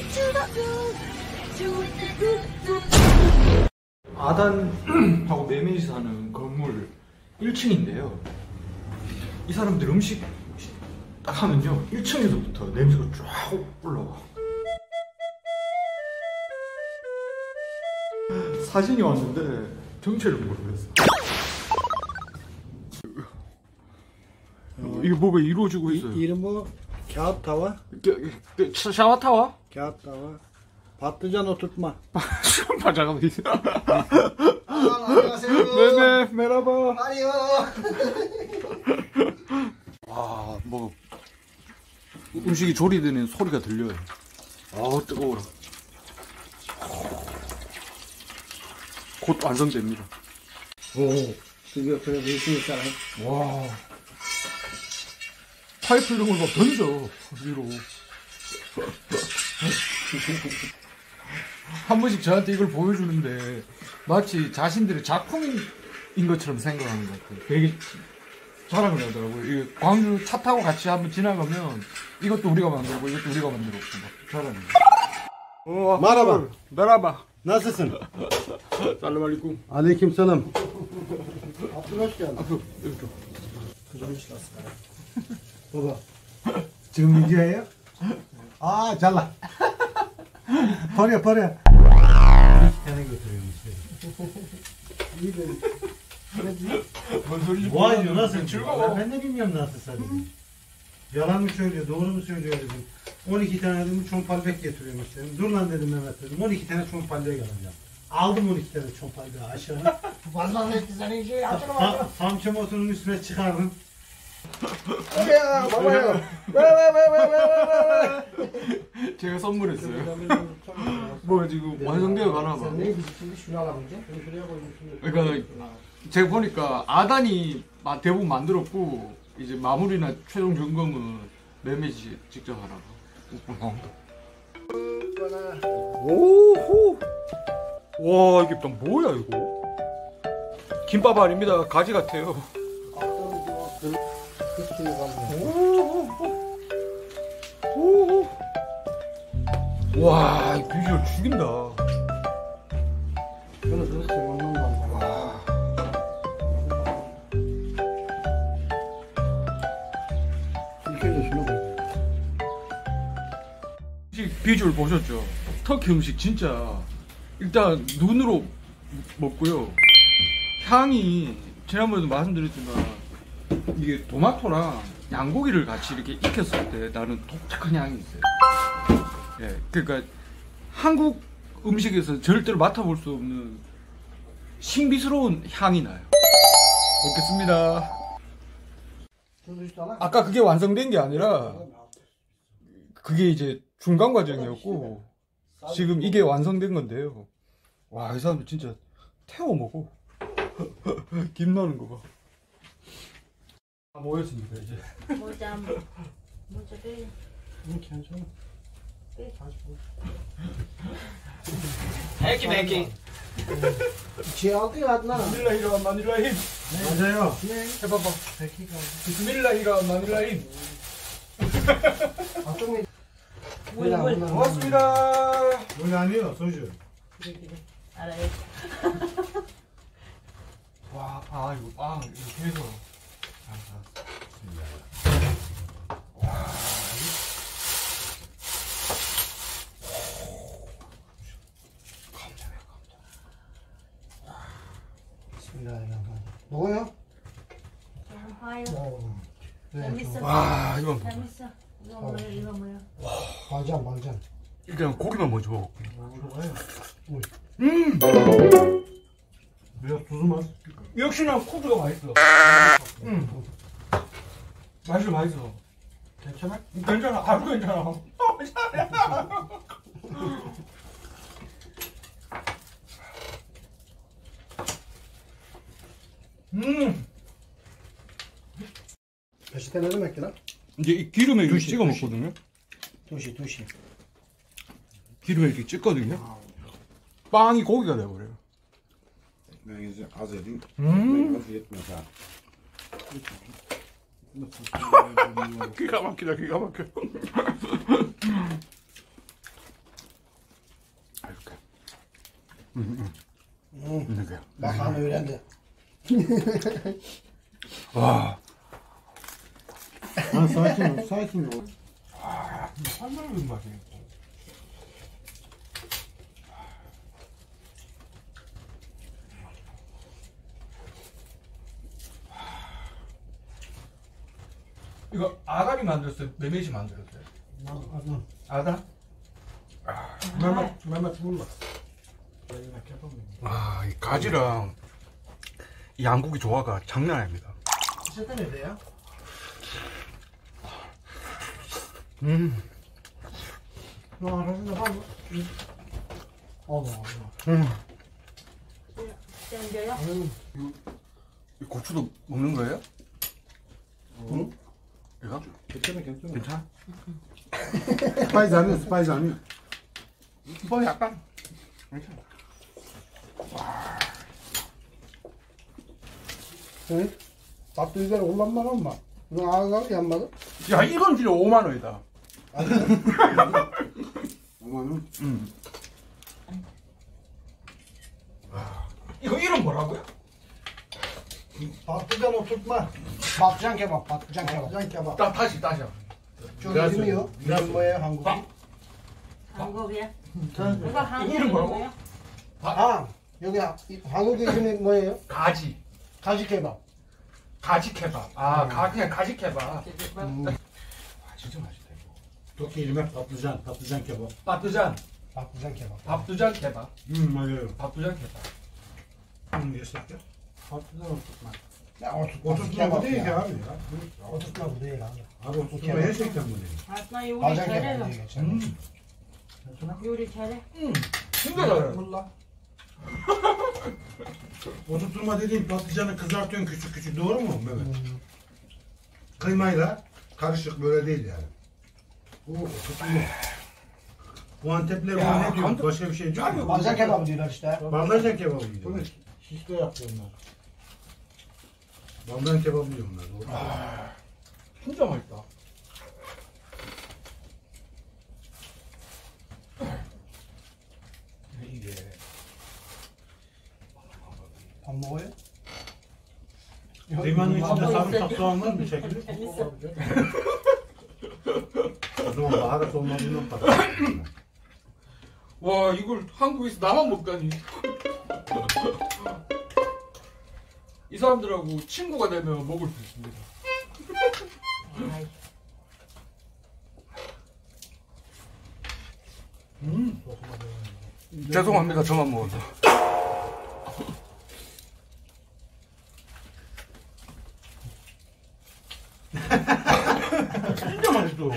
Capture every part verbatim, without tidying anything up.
아단하고 매매지 사는 건물 일 층인데요. 이 사람들 음식 딱 하면요 일 층에서부터 냄새가 쫙 올라와. 사진이 왔는데 정체를 모르겠어. 어, 이게 뭐가 이루어지고 있어요. 이, 이름 뭐? Kağıt tava. 샤워 타워? Kağıt tava. Patlıcan oturtma. 잠깐만 있어. 안녕하세요. 네네, 메라바. 아니요. 와, 뭐 음식이 조리되는 소리가 들려요. 아, 뜨거워라. 곧 완성됩니다. 오, 드디어 그래 열심히 따라. 와, 파이프 이런 걸 막 던져 위로. 한 번씩 저한테 이걸 보여주는데 마치 자신들의 작품인 것처럼 생각하는 것 같아요. 되게 자랑을 하더라고요. 이 광주 차 타고 같이 한번 지나가면 이것도 우리가 만들고 이것도 우리가 만들었고 막 자랑해요. 어, Merhaba. 메라바. Nasılsın? 살람 알리쿰. Aleykümselam. Abdül hoş geldin. 앞으로 이렇게. Kızılmış nasıl? Baba. 지금 이제예요? 아, 잘라. 버려, 버려. tane götürüyorum İyi de. 뭔 소리지? Vay diyor, nasıl? 즐거워. Ben de bilmiyorum nasıl sadece. Yalan mı söylüyor, doğru mu söylüyor dedim. on iki tane dedim çompalbek getiriyormuş dedim. Dur lan dedim Mehmet dedim. on iki tane çompalbek alacağım. Aldım on iki tane çompalbeği aşağı. Fazla etti seni şey hatırlama. Ha, Hamça motorun üstüne çıkardım. Ya baba ya. 제가 선물했어요. 뭐 지금 완성되어 가나 봐. Sen neyi bizim şunu alamayınca? Şunu şuraya koymuşsun. 그러니까 제가 보니까 아단이 마- 대부분 만들었고 이제 마무리나 최종 점검은 매매지 직접 하라고. 오호. 와 이게 또 뭐야 이거? 김밥 아닙니다. 가지 같아요. 오호. 오호. 와, 이 비주얼 죽인다. Bunu kırık ondan da 와. İlk önce şunu koy. 음식 비주얼 보셨죠? 터키 음식 진짜 일단 눈으로 먹고요. 향이 지난번에도 말씀드렸지만 이게 토마토랑 양고기를 같이 이렇게 익혔을 때 나는 독특한 향이 있어요. 예, 그러니까 한국 음식에서 절대로 맡아볼 수 없는 신비스러운 향이 나요. 먹겠습니다. 아까 그게 완성된 게 아니라 그게 이제 중간 과정이었고 지금 이게 완성된 건데요. 와, 이 사람들 진짜 태워 먹어. 김 나는 거 봐. 다 모였으니까 이제. 모자 모자 빼. 응, 괜찮아. 빼. 애기 애기. İçi aldı ya Adnan. 비스밀라히라 마닐라힘. 맞아요. 해봐봐. 비스밀라히라 마닐라힘. Atın 물 물. 고맙습니다. Böyle anıyor soju. 그래 그래. 알아요. 와, 아 이거 빵 이렇게 해서. Bismillahirrahmanirrahim. 뭐예요? 봐요. 네, 재밌어. 와, 이건 봐. 재밌어. 이거 뭐야? 이거 뭐야? 발전 발전. 일단 고기만 먼저 먹을게. 뭐예요? 음, Biraz tuzu mu? 역시나 코드가 맛있어. 음, 맛있어, 맛있어. 괜찮아? 괜찮아, 아주 괜찮아. 음, Peşte ne demek lan? 이제 이 기름에 이렇게 두시, 찍어 먹거든요. Tuşi tuşi. 기름에 이렇게 찍거든요. 빵이 고기가 돼버려요. Ben izi az edeyim. 음, Az yetmez ha. 기가 막히다, 기가 막혀. 음, 응. 이렇게. Bak han öğrendi. 와, Lan sakin ol, sakin ol. 한마리 맛이. 이거 아가리 만들었어요? 메메시 만들었어요? Adnan. 아가? Mehmet, Mehmet vurma. 아, 이 가지랑 이 양고기 조화가 장난 아닙니다. Çete nerede ya? 음, Şu arasında var mı? Allah Allah. 음. 땡겨요? 이 고추도 먹는 거예요? 응? 이거? Geçene geçene. 괜찮아? Spice anne, spice anne. 뭐 약간 괜찮아. Evet. Tatlı üzeri kullanmak ama. Bunun ağızları yanmadı. 야, 이건 진짜 오만 원이다. Amanın. 음. 이거 이름 뭐라고요? Patlıcan oturtma. Patlıcan kebap, patlıcan kebap. Patlıcan kebap. 다, 다시 다시 한번. Çok Biraz bilmiyor. biraz- Bilmiyor hangi. 밥. 한국이야? Sen- 이거 한국 이름 뭐라고? 뭐예요? Ha, 여기 한국 이름이 뭐예요? 가지. 가지 케밥. 가지 케밥. 아, 가, 그냥 가지 케밥. 아, 음. 진짜 맛있다, 이거. Çok iyi yemek patlıcan, patlıcan kebap. 밥두잔. Patlıcan kebap. 밥두잔 케밥. Hmm, alıyorum. 밥두잔 케밥. Hmm, destek ya. Patlıcan oturtma. Ya oturtma. Oturtma bu değil ki abi ya. Oturtma bu değil abi. Abi oturtma kebap. gerçekten bu değil. 아빠 요리 Patlıcan kebap 잘해요. diye geçer. Hmm. 요리 잘해? 진짜 잘해. Mulla. Oturtma dediğin patlıcanı kızartıyorsun küçük küçük, doğru mu Mehmet? Hmm. Kıymayla karışık, böyle değil yani. Bu oturtma. Bu Antepler Ya, bunu ne diyor? Antep- Başka bir şey diyor mu? Patlıcan kebabı diyorlar işte. Baldan kebabı diyor. Bunu şişte yapıyorlar. Baldan kebabı diyor onlar. Doğru. 진짜 맛있다. 이게 Tam boyu. Kıymanın içinde Ama sarımsak işte- soğan var mı çekilir? O zaman baharat olmadığından patlıcan. 와, 이걸 한국에서 나만 먹다니. 이 사람들하고 친구가 되면 먹을 수 있습니다. 아이, 음. 죄송합니다, 저만 먹어서. 진짜 맛있어.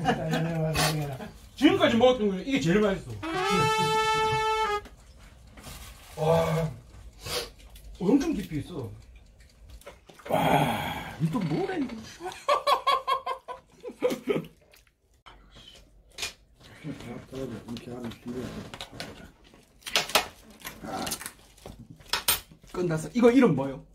지금까지 먹었던 거 중에 이게 제일 맛있어. 와, 엄청 깊이 있어. 와, 이거 또 뭐래 이거. 끝났어. 이거 이름 뭐요?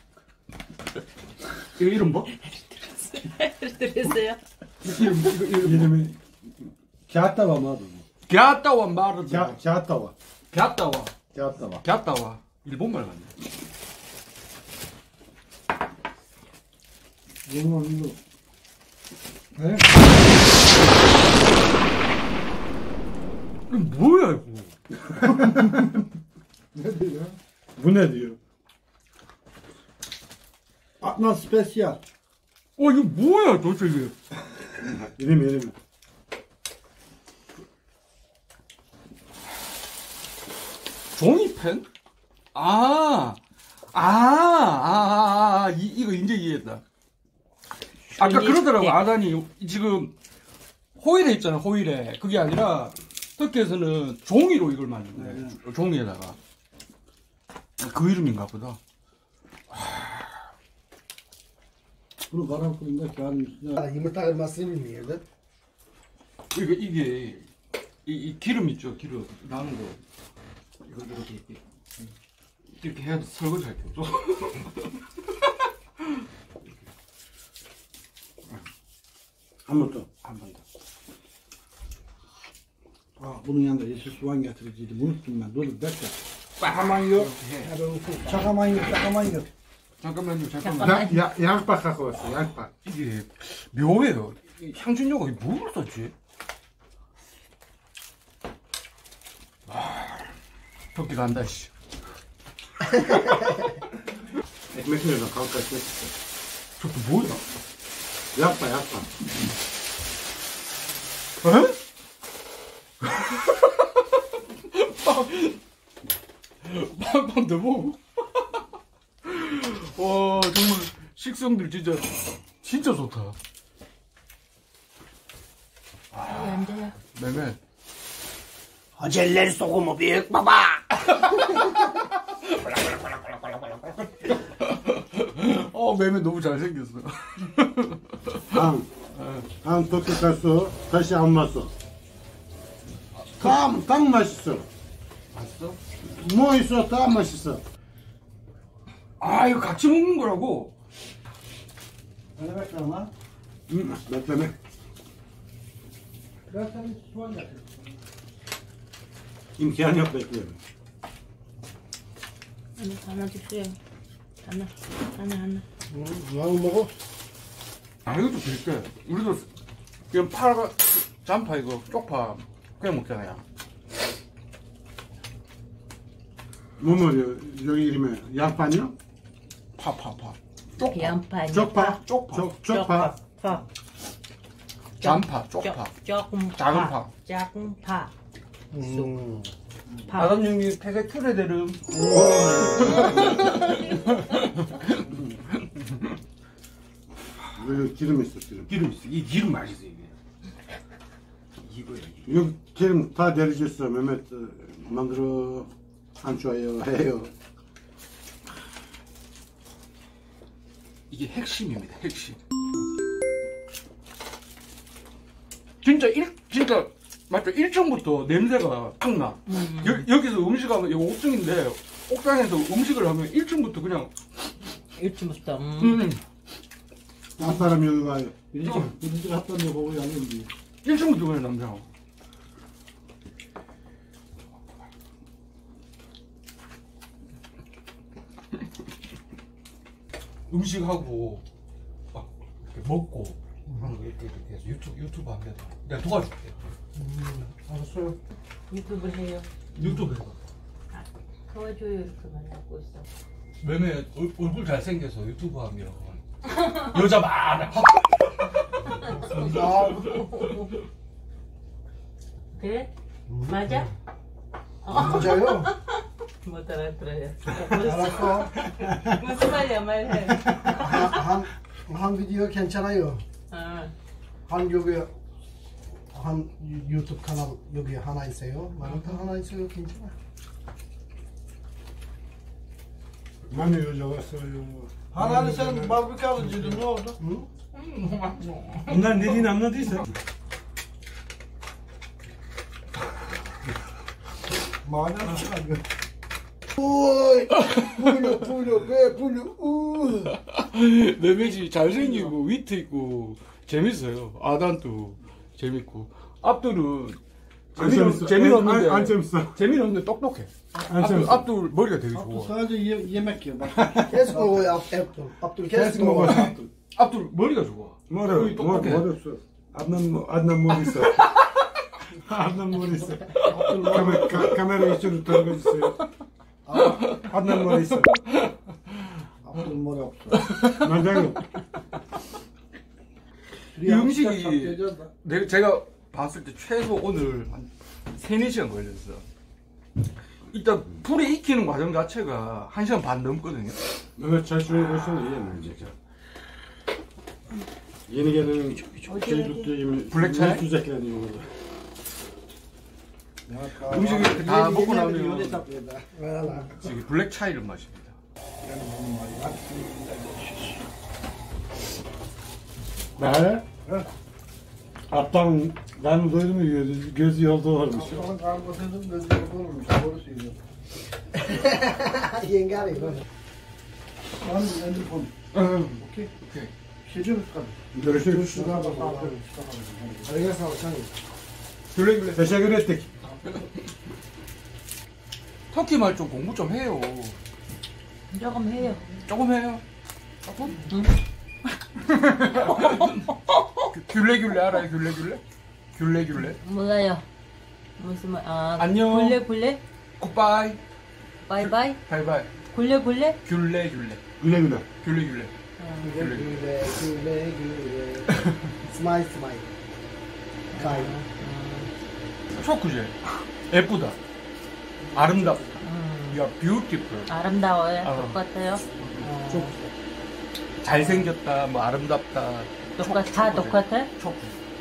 이거 이름 뭐? 들었어요? 이름 이거 이름. Yeni kağıt tava mı abi? 갸따와 말은 Ka kağıt tava. 갸따와 Kağıt tava. 갸따와 일본말 같네. Bunu bunu. He? 이거 뭐야 이거? Ne diyor? Bu ne diyor? Adnan Spesyal. 어 이거 뭐야 도대체 이게? Yedim yedim. 종이펜? 아, 아, 아, 아, 아, 이, 이거 이제 이해했다. 아까 그러더라고, 아단이 지금 호일에 있잖아, 호일에. 그게 아니라 터키에서는 종이로 이걸 만든대. 종이에다가. 그 이름인가 보다. Bunu karanfilinde kağıdın üstüne. Yumurta kırmasını bilmiyordu. 이게, 이게, 이, 이 기름 있죠, 기름. 나는 거. 이거 이렇게, 이렇게. 이렇게 해야 설거지 할 게 없어. 한 번 더. 한 번 더. Aa, bunun yanında yeşil soğan getirecektim. Unuttum ben. Dur bekle. 잠깐만요. 잠깐만요. 잠깐만요. 잠깐만요, 잠깐만요. 잠깐만. 야, 양파 갖고 왔어. 양파. 이게 묘해요. 이 향신료가 뭐를 썼지? 아, 토끼 간다, 씨. 액메시는 가까이 있어. 저또 뭐야? 양파, 양파. 에? 빵, 빵 너무. 와, 정말 식성들 진짜, 진짜 좋다. 언제야? 매매. 어젤레 소금 빅 봐봐. 어, 매매 너무 잘생겼어. 한, 한 토끼 갔어. 다시 안 맛어. 다, 다 맛있어. 봤어? 뭐 있어? 다 맛있어. 아, 이거 같이 먹는 거라고? 음, 몇 때문에? 임기한이 없다, 이거. 아니, 하나 주세요. 하나, 하나, 하나. 나도 먹어. 아, 이것도 비슷해. 우리도 그냥 파가, 잔파 이거, 쪽파, 그냥 먹잖아요. 뭐 말이야? 여기 이름에 양파냐? 파, 파, 파. 쪽파. 양파. 쪽파? 쪽파. 쪽, 쪽파. 파. 잔파, 쪽파. 조금 작은 파. 작은 파. 음. 파. 아담님이 폐색 틀에대름. 여기 기름 있어, 기름. 기름 있어. 이 기름 맛있어, 이게. 이거야, 이게. 여기 기름 다 내려졌어. 몇몇 만들어 안 좋아요, 해요. 이게 핵심입니다, 핵심. 진짜 일, 진짜, 맞죠? 일 층부터 냄새가 확 나. 음. 여, 여기서 음식하면, 이거 오 층인데, 옥상에서 음식을 하면 일 층부터 그냥, 일찍부터. 음. 음, 한 사람 여기 가요. 이렇게, 이렇게 합던 거 보고 양념이. 일 층부터 그냥 냄새가. 음식하고, 막, 이렇게 먹고, 하는 거 이렇게, 이렇게 해서 유튜브, 유튜브 하면 내가 도와줄게. 알았어요. 유튜브 해요. 유튜브 해봐. 도와줘요. 이렇게만 하고 있어. 매매 얼- 얼굴 잘생겨서 유튜브 하면 여자 많아. 그래? 맞아? 맞아요. 못 알아들어요. 알았어. 무슨 말이야, 말해. 한, 한 비디오 괜찮아요. 어. 한 여기 한 유- 유튜브 채널 여기 하나 있어요. 마라톤 하나 있어요. 괜찮아. 많이 여자 왔어요. 하나는 sen barbekü alıcıydın ne oldu? 응? Bunlar dediğini anladıysa. 많이 çıkarıyor. 오이 불려 불려 배 불려 우. 매매지 잘생기고 위트 있고 재밌어요. 아단도 재밌고 앞둘은 재미는 재미없는데 안 재밌어. 재미없는데 똑똑해. 안 앞둘, 재밌어. 앞둘 머리가 되게 좋아. Sadece ye- yemek yiyor bak. 계속 먹어요. Abdul. Abdul 계속 먹어. 앞둘 머리가 좋아. 뭐래? 거의 뭐 똑똑해. 뭐 없어. adnan 뭐 adnan 뭐 있어. adnan 뭐 있어. 카메라 카- 카메라 이쪽으로 떨어졌어요. adnan 뭐 있어. Abdül mor yaptı. 맞아요. 이 음식이 내가 제가 봤을 때 최소 오늘 한 세네 시간 걸렸어. 일단 불에 익히는 과정 자체가 한 시간 반 넘거든요. 내가 잘 주의해서 이해는 진짜. Yeni gelen çocukta yemin Black çay? tuzaklar diyor. 음식을 이렇게 다 먹고 나면 Öyle saplıyor da. 이게 블랙 차이를 마십니다. Ne? Aptal ben doydum mu göz, göz yolda olmuş. Onun karnı gözleri olmuş. Doğru söylüyor. Yenge arıyor. Lan ben de konu. Okey. Şişe mi çıkalım? Görüşürüz. 블랙 블랙. Teşekkür ettik. 터키 말 좀 공부 좀 해요. 조금 해요. 조금 해요. 조금? 응. 귤레귤레 알아요? 귤레귤레? 귤레귤레? 몰라요. 무슨 말? 아, 안녕. 굴레 굴레? 굿바이. 바이바이? 바이바이. 굴레 굴레? 귤레귤레. 굴레굴레. 귤레귤레. güle güle güle güle. 스마일 스마일. 가이. 초크제. 예쁘다. 아름답다. 음, You are beautiful. 아름다워요. 어. 똑같아요. 어, 잘생겼다, 뭐 아름답다. 똑같 다 똑같아? 초크.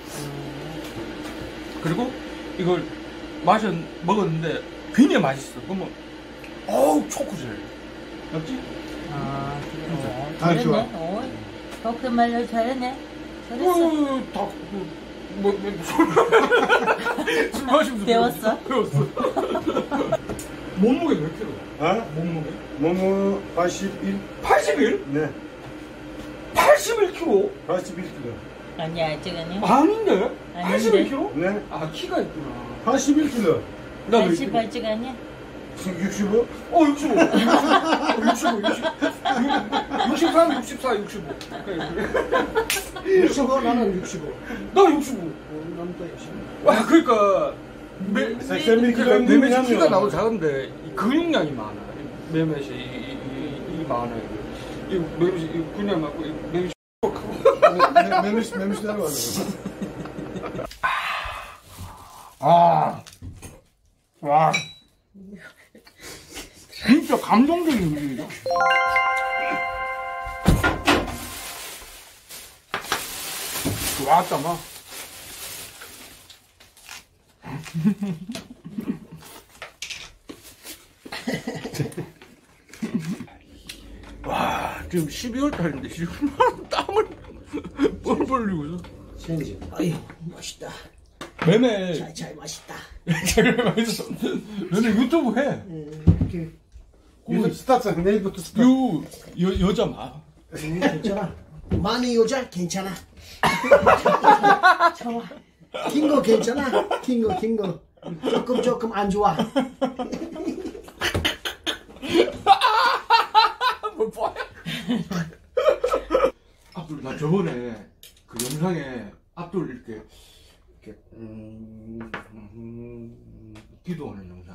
그리고 이걸 마셨 먹었는데 굉장히 맛있어. 그러면 어우 초크젤. 맞지? 아, 그래. 다 잘했네. 좋아. 어, 그렇게 말로 잘했네. 잘했어. 어, 다, 뭐, 뭐, 뭐, 술 마시면서 배웠어? 배웠어. 몸무게 몇 킬로? 어? 몸무게? 모모 팔십일. 팔십일? 네. 팔십일 킬로? 팔십일 킬로. 아니야, 아직 아니야. 아닌데? 아닌데? 팔십일 킬로? 네. 아, 키가 있구나. 팔십일 킬로. 나도 팔십 아직 아니야? 육십오. 어, 육십오. 육십오, 육십. 육십삼, 육십사, 육십오. 그래, 그래. 육십오 나는 육십오. 나 육십오. 남도 육십오. 와, 그러니까 매, 백삼십 킬로 매매시 키가 나도 작은데 이 근육량이 많아. 매매시 이, 이, 이, 이 많아요. 이 매매시 이 근육 많고 이 매매시 메미스 메미스 따로 와요. 아, 와, 진짜 감동적인 음식이다. 왔다 마. 와, 지금 십이월 달인데 지금 땀을 뻘뻘 흘리고 있어. 첸지. 아유 맛있다. 매매 차이차이 맛있다. 제일 맛있어. 매매 유튜브 해. 이렇게 유튜브 스타트 내일부터 스타트. 유 여, 여자 마. 음, 괜찮아. 많이 여자 괜찮아. 참아. 긴 거 괜찮아. 긴 거, 긴 거. 조금 조금 안 좋아. 뭐 뭐야? 압둘 나 저번에 그 영상에 압둘 이렇게 이렇게 음, 음, 기도하는 영상.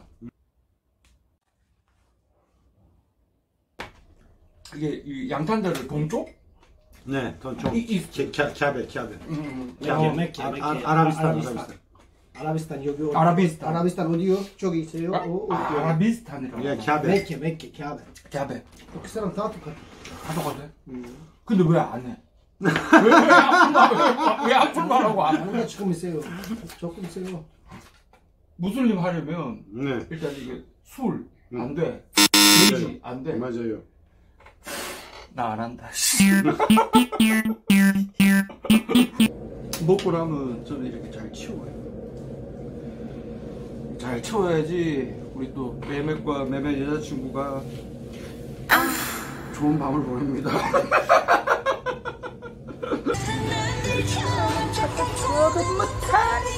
이게 이 양탄자를 동쪽? 네, 더 좀. 이- 이- 캬 캬베 캬베. 음, 야, 메kke, 아, 메kke. 아, 아라비스탄, 아라비스탄. 아라비스탄. 아라비스탄 여기 어디? 아라비스탄. 아라비스탄 어디요? 저기 있어요. 아, 어, 아, 어디요? 아라비스탄이라고. 예, 캬베. 메kke, 메kke, 캬베. 갸베. 그 사람 다 똑같아. 다 똑같아? 음. 근데 왜 안 해? 왜, 왜 아픈 말, 왜 아픈 말하고 안 해? 아무나 조금 있어요. 조금 있어요. 무슬림 하려면 네, 일단 이게 술 안 음. 돼. 돼지 안 돼. 맞아요. 나 안 한다. 먹고 나면 저는 이렇게 잘 치워요. 잘 치워야지 우리 또 매매과 매매 여자친구가 좋은 밤을 보냅니다. 착각 못하니